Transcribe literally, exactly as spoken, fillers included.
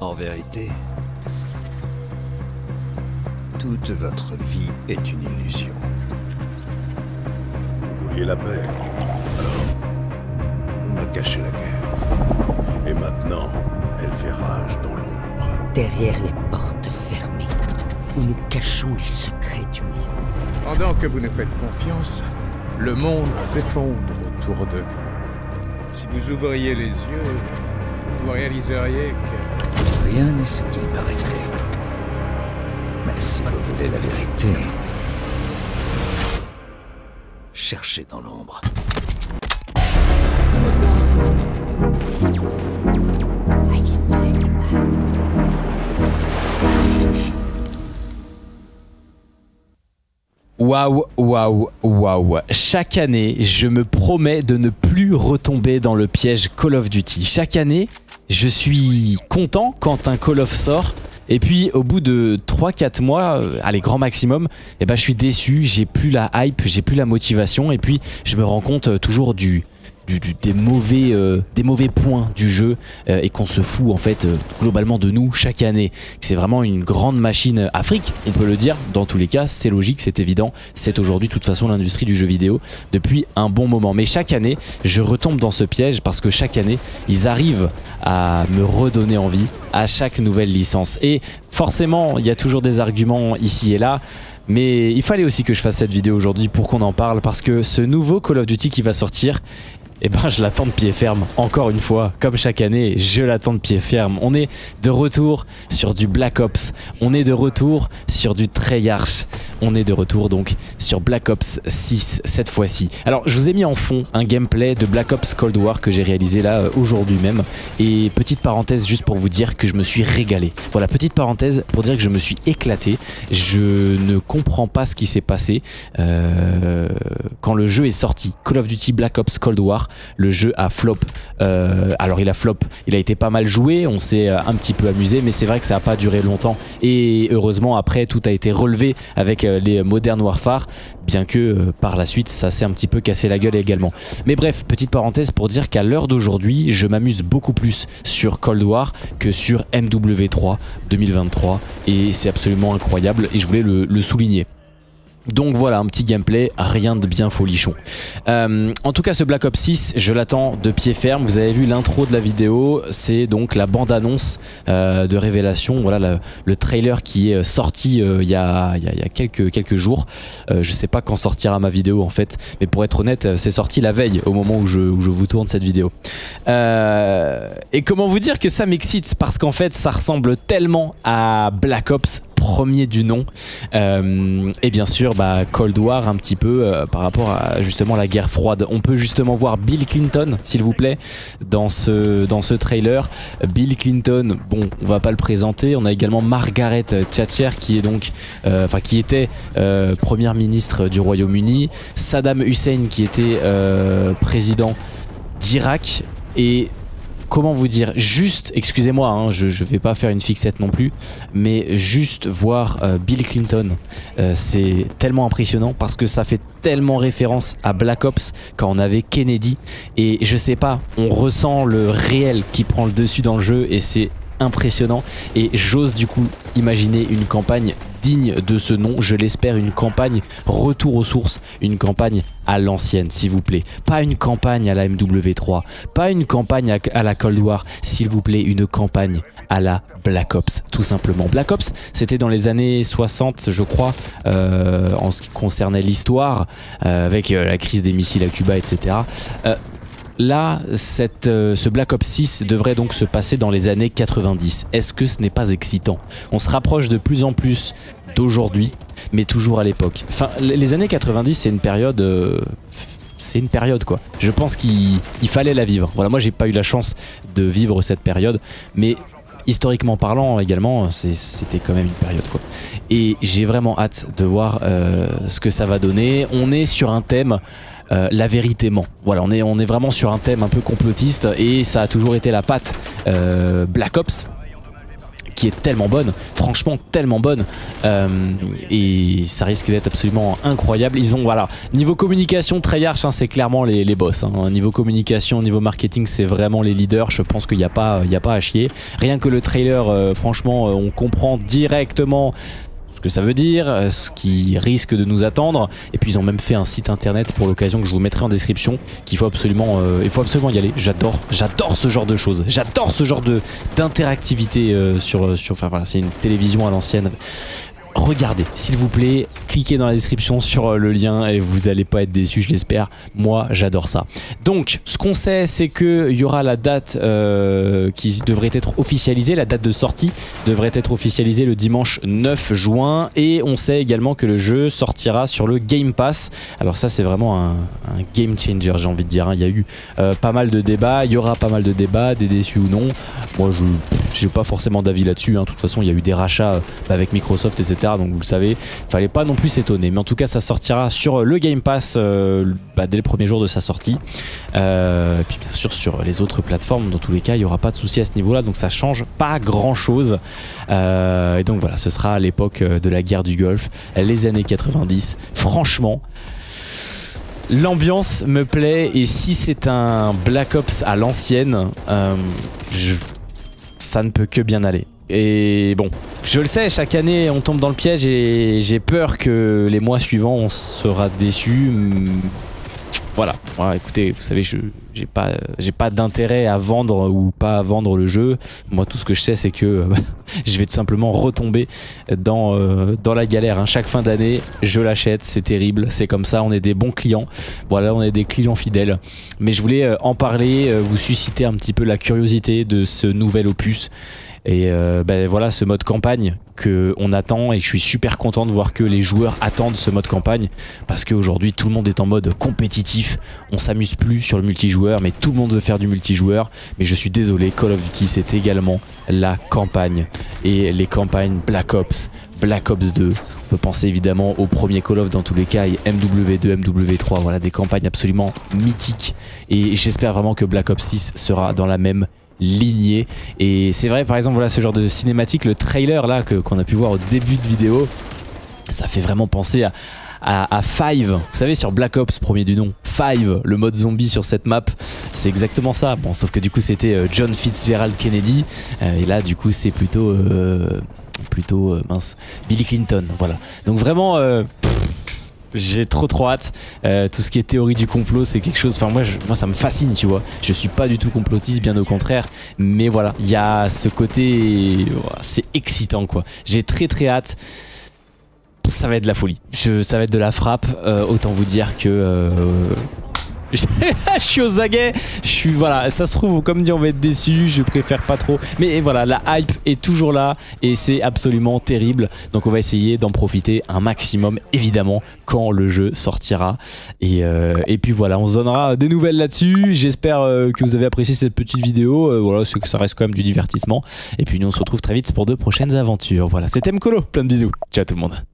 En vérité, toute votre vie est une illusion. Vous vouliez la paix. Alors, on a caché la guerre. Et maintenant, elle fait rage dans l'ombre. Derrière les portes fermées, où nous cachons les secrets du monde. Pendant que vous nous faites confiance, le monde s'effondre autour de vous. Si vous ouvriez les yeux, vous réaliseriez que... Rien n'est ce qu'il paraîtrait. Mais si vous voulez la vérité, cherchez dans l'ombre. Waouh, waouh, waouh. Chaque année, je me promets de ne plus retomber dans le piège Call of Duty. Chaque année, je suis content quand un Call of sort. Et puis au bout de trois quatre mois, euh, allez grand maximum, eh ben, je suis déçu, j'ai plus la hype, j'ai plus la motivation. Et puis je me rends compte euh, toujours du... Du, du, des, mauvais, euh, des mauvais points du jeu euh, et qu'on se fout en fait euh, globalement de nous chaque année. C'est vraiment une grande machine Afrique, on peut le dire, dans tous les cas, c'est logique, c'est évident, c'est aujourd'hui de toute façon l'industrie du jeu vidéo depuis un bon moment. Mais chaque année, je retombe dans ce piège parce que chaque année, ils arrivent à me redonner envie à chaque nouvelle licence. Et forcément, il y a toujours des arguments ici et là. Mais il fallait aussi que je fasse cette vidéo aujourd'hui pour qu'on en parle parce que ce nouveau Call of Duty qui va sortir, eh ben je l'attends de pied ferme, encore une fois, comme chaque année, je l'attends de pied ferme. On est de retour sur du Black Ops, on est de retour sur du Treyarch, on est de retour donc sur Black Ops six cette fois-ci. Alors je vous ai mis en fond un gameplay de Black Ops Cold War que j'ai réalisé là aujourd'hui même. Et petite parenthèse juste pour vous dire que je me suis régalé. Voilà, petite parenthèse pour dire que je me suis éclaté. Je ne comprends pas ce qui s'est passé euh, quand le jeu est sorti. Call of Duty Black Ops Cold War. Le jeu a flop, euh, alors il a flop, il a été pas mal joué, on s'est un petit peu amusé, mais c'est vrai que ça n'a pas duré longtemps et heureusement après tout a été relevé avec les Modern Warfare, bien que euh, par la suite ça s'est un petit peu cassé la gueule également. Mais bref, petite parenthèse pour dire qu'à l'heure d'aujourd'hui je m'amuse beaucoup plus sur Cold War que sur M W trois deux mille vingt-trois et c'est absolument incroyable et je voulais le, le souligner. Donc voilà, un petit gameplay, rien de bien folichon. Euh, en tout cas, ce Black Ops six, je l'attends de pied ferme. Vous avez vu l'intro de la vidéo, c'est donc la bande-annonce euh, de révélation. Voilà le, le trailer qui est sorti euh, il y a, y a, y a quelques, quelques jours. Euh, je sais pas quand sortira ma vidéo en fait, mais pour être honnête, c'est sorti la veille au moment où je, où je vous tourne cette vidéo. Euh, et comment vous dire que ça m'excite, parce qu'en fait, ça ressemble tellement à Black Ops premier du nom euh, et bien sûr bah, Cold War un petit peu euh, par rapport à justement la guerre froide. On peut justement voir Bill Clinton s'il vous plaît dans ce, dans ce trailer. Bill Clinton, bon on va pas le présenter, on a également Margaret Thatcher qui est donc euh, enfin qui était euh, première ministre du Royaume-Uni, Saddam Hussein qui était euh, président d'Irak. Et comment vous dire, juste, excusez-moi, hein, je, je vais pas faire une fixette non plus, mais juste voir euh, Bill Clinton, euh, c'est tellement impressionnant parce que ça fait tellement référence à Black Ops quand on avait Kennedy. Et je sais pas, on ressent le réel qui prend le dessus dans le jeu et c'est impressionnant. Et j'ose du coup imaginer une campagne digne de ce nom, je l'espère, une campagne retour aux sources, une campagne à l'ancienne s'il vous plaît, pas une campagne à la M W trois, pas une campagne à, à la Cold War, s'il vous plaît, une campagne à la Black Ops tout simplement. Black Ops c'était dans les années soixante je crois, euh, en ce qui concernait l'histoire, euh, avec euh, la crise des missiles à Cuba, etc. euh, Là, cette, euh, ce Black Ops six devrait donc se passer dans les années quatre-vingt-dix. Est-ce que ce n'est pas excitant? On se rapproche de plus en plus d'aujourd'hui, mais toujours à l'époque. Enfin, les années quatre-vingt-dix, c'est une période... Euh, c'est une période quoi. Je pense qu'il fallait la vivre. Voilà, moi j'ai pas eu la chance de vivre cette période, mais historiquement parlant également, c'était quand même une période quoi. Et j'ai vraiment hâte de voir euh, ce que ça va donner. On est sur un thème... Euh, la vérité ment. Voilà, on est, on est vraiment sur un thème un peu complotiste et ça a toujours été la patte euh, Black Ops qui est tellement bonne, franchement tellement bonne, euh, et ça risque d'être absolument incroyable. Ils ont, voilà, niveau communication, Treyarch, hein, c'est clairement les, les boss, hein. Niveau communication, niveau marketing, c'est vraiment les leaders. Je pense qu'il n'y a pas, il y a pas à chier. Rien que le trailer, euh, franchement, euh, on comprend directement ce que ça veut dire, euh, ce qui risque de nous attendre. Et puis ils ont même fait un site internet pour l'occasion que je vous mettrai en description, qu'il faut absolument, euh, il faut absolument y aller. J'adore, j'adore ce genre de choses. J'adore ce genre de d'interactivité euh, sur, sur, enfin voilà, c'est une télévision à l'ancienne. Regardez, s'il vous plaît, cliquez dans la description sur le lien et vous n'allez pas être déçus, je l'espère. Moi, j'adore ça. Donc, ce qu'on sait, c'est qu'il y aura la date euh, qui devrait être officialisée, la date de sortie devrait être officialisée le dimanche neuf juin. Et on sait également que le jeu sortira sur le Game Pass. Alors ça, c'est vraiment un, un game changer, j'ai envie de dire. Il y a eu euh, pas mal de débats, il y aura pas mal de débats, des déçus ou non. Moi, je n'ai pas forcément d'avis là-dessus. Hein. De toute façon, il y a eu des rachats avec Microsoft, et cetera. Donc vous le savez, fallait pas non plus s'étonner. Mais en tout cas, ça sortira sur le Game Pass euh, bah, dès le premier jour de sa sortie. Euh, et puis bien sûr sur les autres plateformes. Dans tous les cas, il n'y aura pas de souci à ce niveau-là. Donc ça change pas grand-chose. Euh, et donc voilà, ce sera à l'époque de la guerre du Golfe, les années quatre-vingt-dix. Franchement, l'ambiance me plaît. Et si c'est un Black Ops à l'ancienne, euh, je... ça ne peut que bien aller. Et bon, je le sais, chaque année on tombe dans le piège et j'ai peur que les mois suivants on sera déçus. Voilà, voilà, écoutez, vous savez, je j'ai pas, j'ai pas d'intérêt à vendre ou pas à vendre le jeu. Moi, tout ce que je sais, c'est que bah, je vais tout simplement retomber dans, euh, dans la galère. Hein. Chaque fin d'année, je l'achète, c'est terrible, c'est comme ça, on est des bons clients. Voilà, on est des clients fidèles. Mais je voulais euh, en parler, euh, vous susciter un petit peu la curiosité de ce nouvel opus. Et euh, ben voilà, ce mode campagne qu'on attend, et je suis super content de voir que les joueurs attendent ce mode campagne, parce qu'aujourd'hui tout le monde est en mode compétitif, on s'amuse plus sur le multijoueur, mais tout le monde veut faire du multijoueur. Mais je suis désolé, Call of Duty c'est également la campagne, et les campagnes Black Ops, Black Ops deux, on peut penser évidemment au premier Call of dans tous les cas, et M W deux, M W trois, voilà des campagnes absolument mythiques, et j'espère vraiment que Black Ops six sera dans la même lignée. Et c'est vrai, par exemple, voilà ce genre de cinématique, le trailer là que qu'on a pu voir au début de vidéo, ça fait vraiment penser à à, à Five, vous savez, sur Black Ops, premier du nom, Five, le mode zombie sur cette map, c'est exactement ça. Bon, sauf que du coup c'était euh, John Fitzgerald Kennedy, euh, et là du coup c'est plutôt euh, plutôt euh, mince, Billy Clinton, voilà. Donc vraiment euh, j'ai trop trop hâte. Euh, tout ce qui est théorie du complot, c'est quelque chose, enfin moi, je, moi ça me fascine, tu vois. Je suis pas du tout complotiste, bien au contraire. Mais voilà, il y a ce côté, c'est excitant quoi. J'ai très très hâte. Ça va être de la folie. Je, ça va être de la frappe. Euh, autant vous dire que... Euh, je suis aux aguets, je suis, voilà, ça se trouve, comme dit, on va être déçu, je préfère pas trop, mais voilà, la hype est toujours là et c'est absolument terrible, donc on va essayer d'en profiter un maximum, évidemment, quand le jeu sortira, et, euh, et puis voilà, on se donnera des nouvelles là-dessus. J'espère euh, que vous avez apprécié cette petite vidéo, euh, voilà, c'est que ça reste quand même du divertissement, et puis nous on se retrouve très vite pour de prochaines aventures. Voilà, c'était Mkolo, plein de bisous, ciao tout le monde.